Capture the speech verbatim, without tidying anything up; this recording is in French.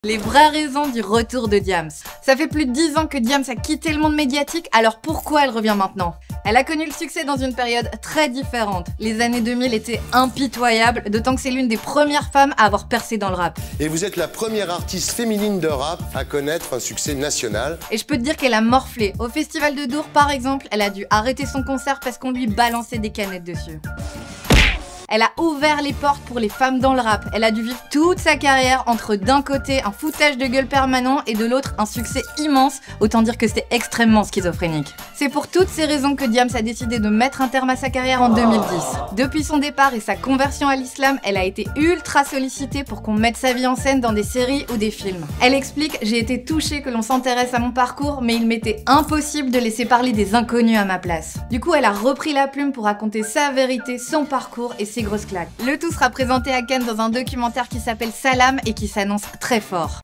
Les vraies raisons du retour de Diams. Ça fait plus de dix ans que Diams a quitté le monde médiatique, alors pourquoi elle revient maintenant? Elle a connu le succès dans une période très différente. Les années deux mille étaient impitoyables, d'autant que c'est l'une des premières femmes à avoir percé dans le rap. Et vous êtes la première artiste féminine de rap à connaître un succès national. Et je peux te dire qu'elle a morflé. Au festival de Dour, par exemple, elle a dû arrêter son concert parce qu'on lui balançait des canettes dessus. Elle a ouvert les portes pour les femmes dans le rap. Elle a dû vivre toute sa carrière entre d'un côté un foutage de gueule permanent et de l'autre un succès immense, autant dire que c'était extrêmement schizophrénique. C'est pour toutes ces raisons que Diams a décidé de mettre un terme à sa carrière en deux mille dix. Depuis son départ et sa conversion à l'islam, elle a été ultra sollicitée pour qu'on mette sa vie en scène dans des séries ou des films. Elle explique « J'ai été touchée que l'on s'intéresse à mon parcours, mais il m'était impossible de laisser parler des inconnus à ma place. » Du coup, elle a repris la plume pour raconter sa vérité, son parcours et ses grosses claques. Le tout sera présenté à Cannes dans un documentaire qui s'appelle Salam et qui s'annonce très fort.